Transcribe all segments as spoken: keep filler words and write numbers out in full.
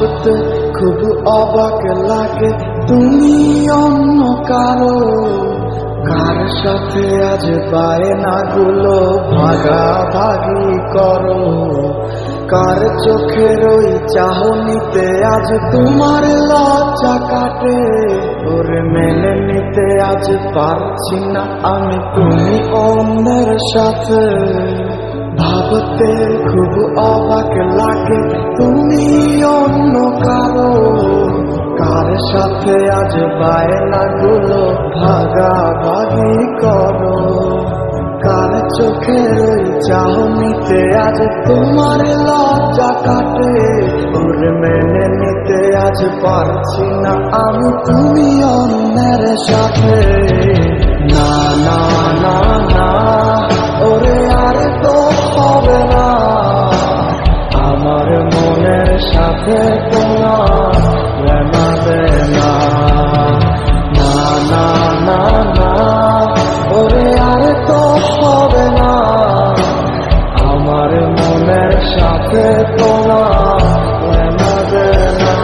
ভাবতে খুব অবাক লাগে তুমি অন্য কারো, কার সাথে আজ বায়নাগুলো ভাগাভাগি করো, কার চোখের ওই চাহনিতে আজ তোমার লজ্জা কাটে। ওরে মেনে নিতে আজ পারছি না আমি তুমি অন্যের সাথে, ভাবতে খুব অবাক লাগে তুমি অন্য কারো, কার সাথে আজ বায়নাগুলো ভাগাভাগি করো, কার চোখের ওই চাহনিতে আজ তোমার লজ্জা কাটে। ওরে মেনে নিতে আজ পারছি না আমি তুমি অন্যের সাথে। না না না না ওরে আর তো হবে না, আমার মনের সাথে তোমার লেনাবে না। না না না না ওরে আর তো হবে না, আমার মনের সাথে তোমার লেনাবে না।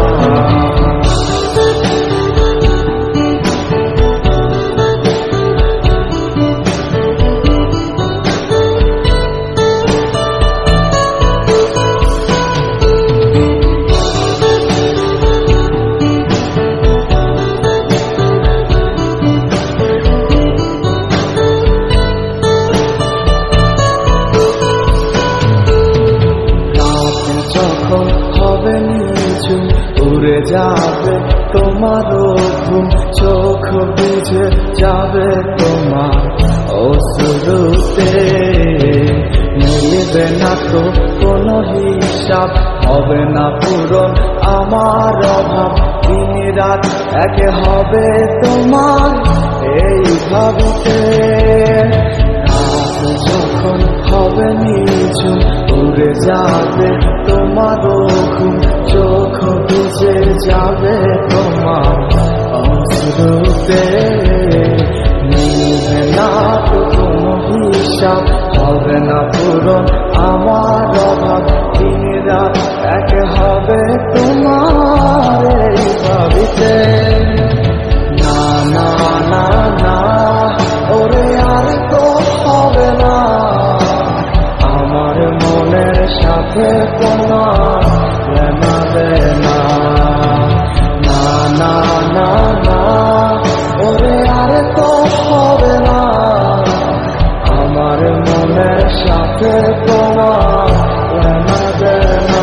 উড়ে যাবে তোমারও ঘুম, চোখ বুঝে যাবে তোমার অশ্রুতে, মিলবে না তো কোনো হিসাব, হবে না পূরণ আমার অভাব, দিন রাত একে হবে তোমার এই ভাবিতে। রাত যখন হবে নিঝুম উড়ে যাবে তোমারও ঘুম, চোখ বুঝে যাবে তোমার অশ্রুতে, মিলবে না তো কোনো হিসাব, হবে না পূরণ আমার অভাব, দিন রাত এক হবে তোমার এই ভাবিতে। না না না না ওরে আর তো হবে না, আমার মনের সাথে তোমার লেনাবে না। না না না না ওরে আর তো হবে না, আমার মনের সাথে তোমার লেনাবে না।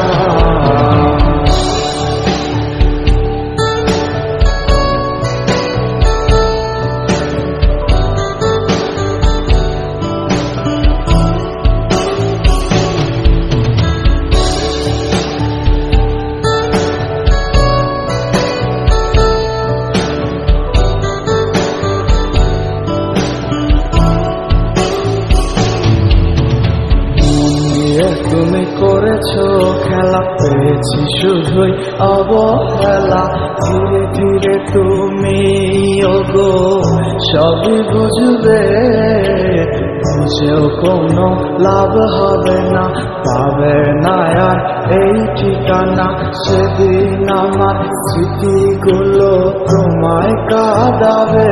তুমি করেছো খেলা, পেয়েছি শুধুই অবহেলা, ধীরে ধীরে তুমি ওগো সবই বুঝবে, বুঝেও কোনো লাভ হবে না, পাবে না আর এই ঠিকানা, সেদিন আমার স্মৃতিগুলো তোমায় কাঁদাবে।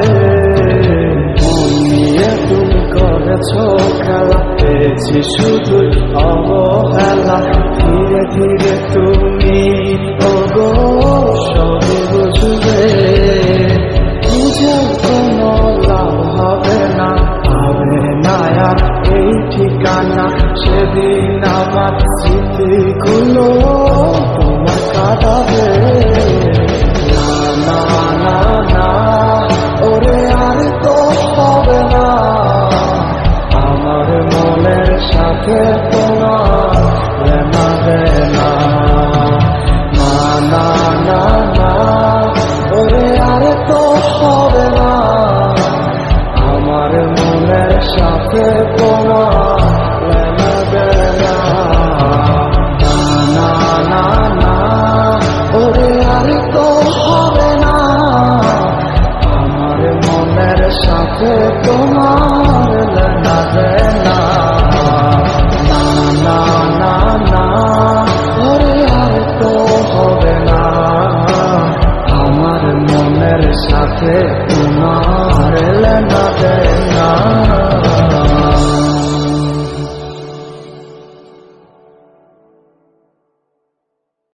তুমি করেছো খেলা, পেয়েছি শুধুই অবহেলা, ধীরে ধীরে তুমি ওগো সবই বুঝবে, বুঝেও কোনো লাভ হবে না, পাবে না আর এই ঠিকানা, সেদিন আমার স্মৃতিগুলো তোমার কাঁদাবে। না না না না ওরে আর তো হবে না, আমার মনের সাথে তোমার লেনাবে না। না না না না ওরে আর তো হবে না, আমার মনের সাথে তোমার লেনাবে না। না না মনের সাথে তোমার লেনা দেনা